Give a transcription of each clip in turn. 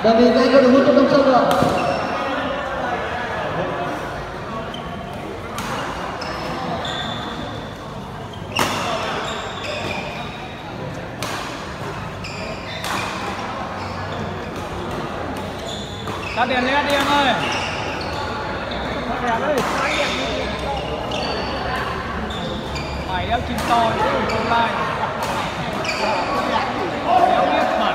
Bởi vì anh không được hút trong đông sân rồi. Tắt đèn lên đi em ơi. Tắt đèn ơi. Phải đeo chìm to chứ không like. Đeo biết mặt.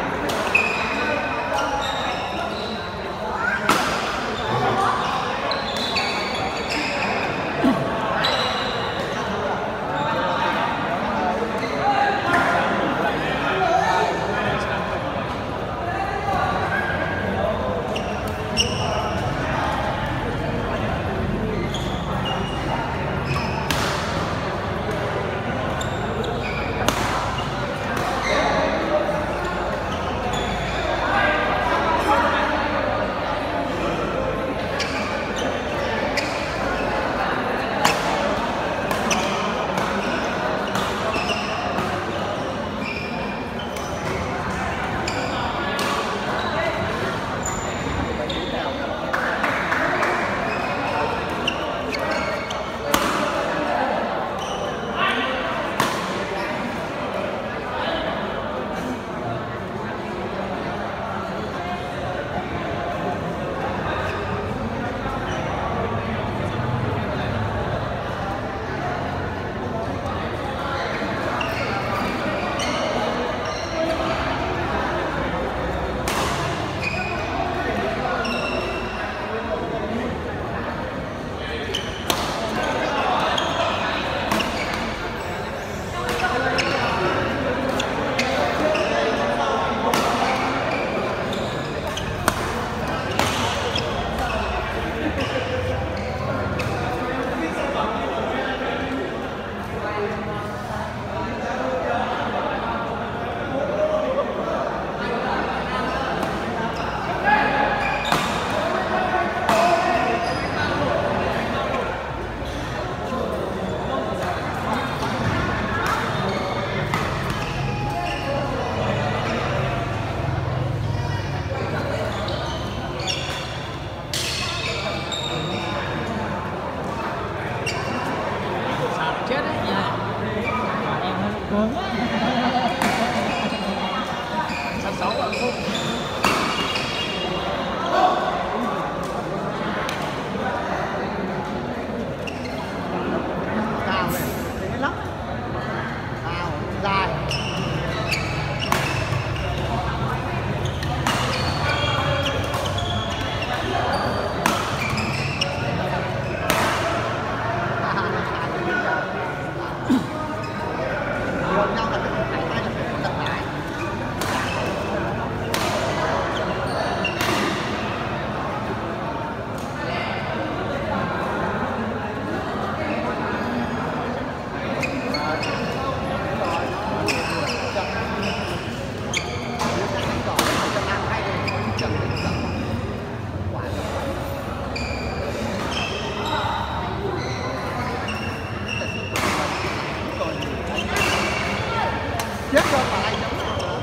Chết rồi mà lại giống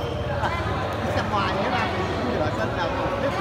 xem ngoài thế là mình rửa sân nào cũng biết.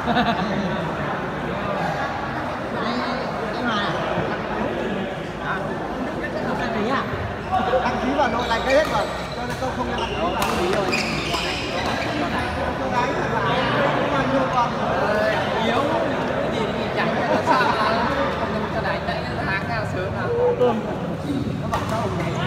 Đăng ký vào nội này cái hết rồi, cho nên tôi không đăng ký vào. Tôi gái thật là bao nhiêu con yếu gì chẳng biết là sao là không cho đại chạy tháng nào sớm nào nó bảo đâu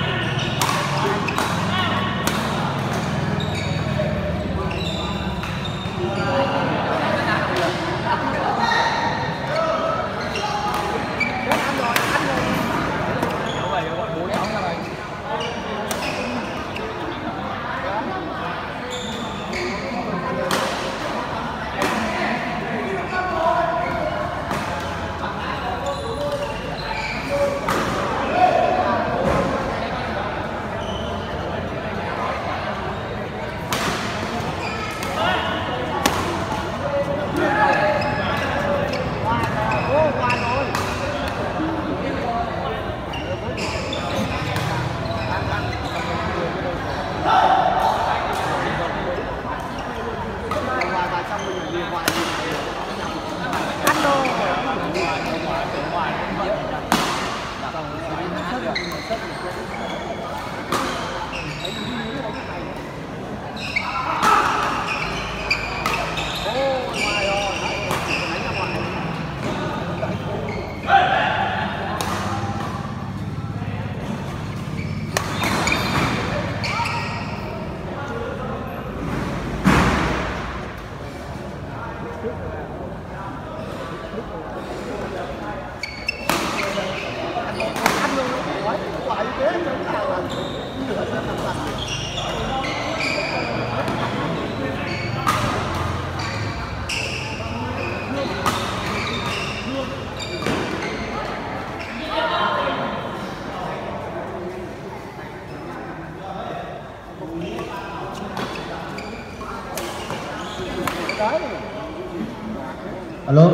Alo.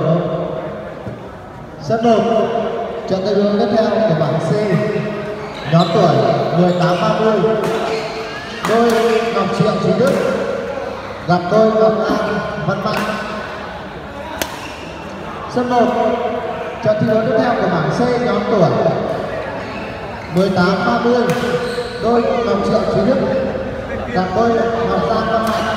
Sân 1 trận thi đấu tiếp theo của bảng C, nhóm tuổi 18-30, đôi Ngọc Triệu Trí Đức gặp đôi Ngọc An Văn Mạnh. Sân 1 trận thi đấu tiếp theo của bảng C, nhóm tuổi 18-30, đôi Ngọc Triệu Trí Đức gặp đôi Ngọc Giang Văn Mạnh.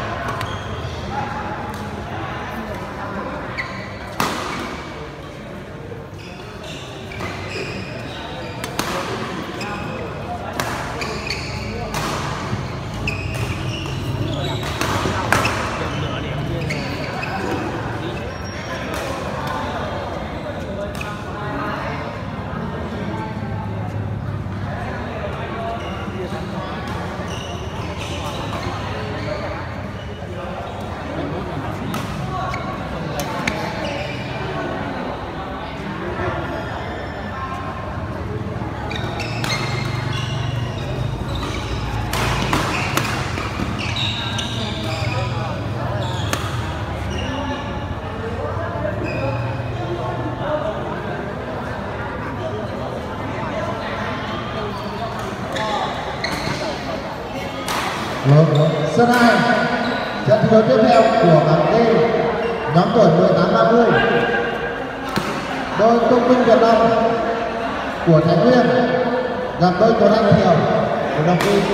Sân 2 trận thi đấu tiếp theo của bảng D, nhóm tuổi 18-30, đôi Công Vinh Việt Long của Thái Nguyên gặp đôi Tuấn Anh Thiều của Đồng Nai.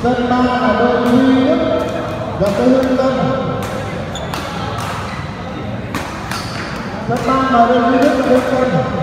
Sân 3 là đội Huy Đức gặp đội Hưng Tân. Sân 3 là đội Huy Đức gặp đội Hưng Tân.